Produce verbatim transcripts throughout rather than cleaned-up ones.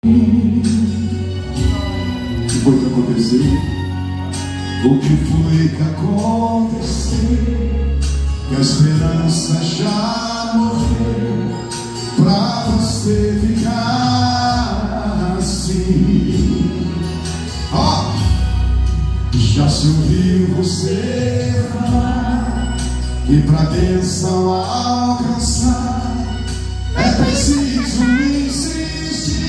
O que foi que aconteceu? O que foi que aconteceu? Que a esperança já morreu pra você ficar assim. Ó, oh, já se ouviu você falar que pra bênção alcançar é preciso insistir.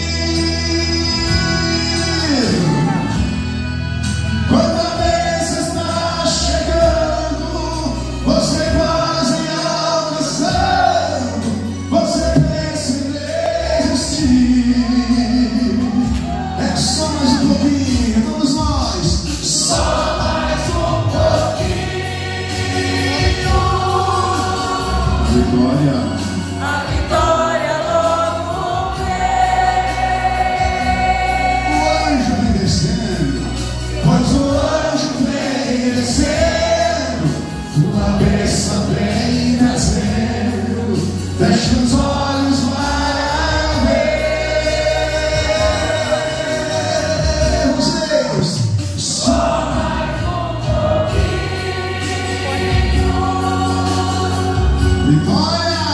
Quando a bênção está chegando, você quase alcançando, você pensa em desistir. É só mais um pouquinho, todos nós. Só mais um pouquinho. Vitória. Fecha os olhos, vai ver os Deus. Só mais um pouquinho. Vitória!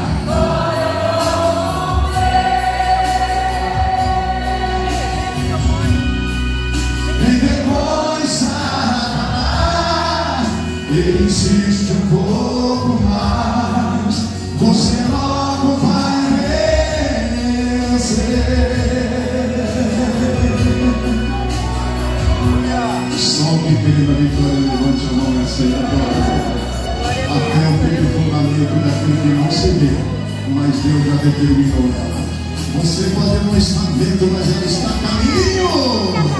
E depois Satanás insiste um pouco mais. Você logo vai vencer. Só o que tem da vitória, levante a mão nessa e agora. Até o fim do fundamento daquilo que não se vê, mas Deus já determinou ela. Você pode não estar vendo, mas ela está a caminho.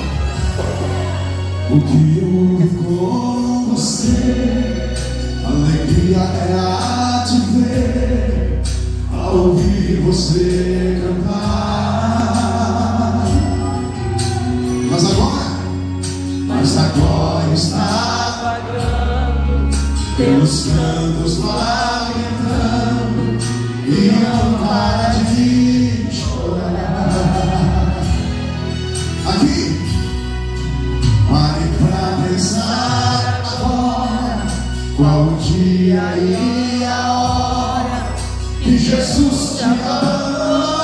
O que eu vi com você, alegria é a te ver, a ouvir você cantar. Mas agora, mas agora está pagando, pelos cantos lamentando, e não para de vir chorar. Aqui, pare pra pensar agora, qual o dia e a hora que Jesus te abandonou.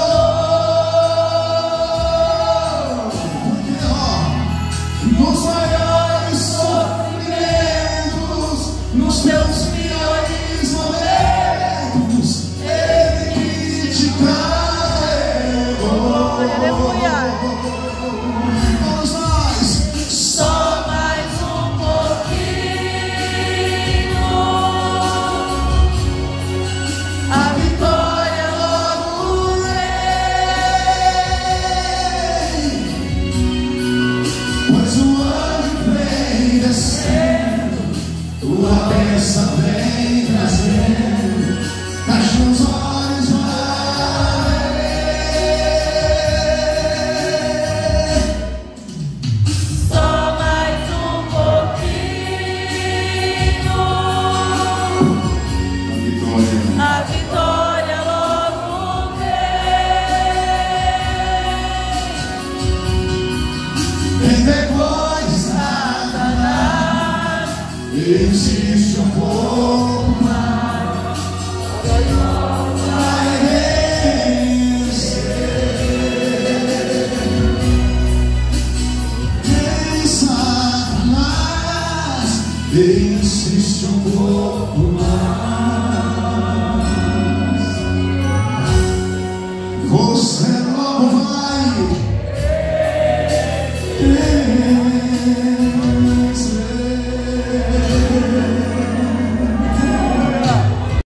Porque, ó, nos maiores sofrimentos, nos teus piores momentos, Ele que te carregou. Aleluia. Vamos nós. Só mais um pouquinho. A vitória logo vem. Pois o anjo vem descendo, tua bênção vem trazendo. Fecha os olhos, vai ver. Só mais um pouquinho. A vitória. A vitória logo vem. E depois Satanás insiste um pouco mais, vai vencer. Quem Satanás insiste um pouco mais.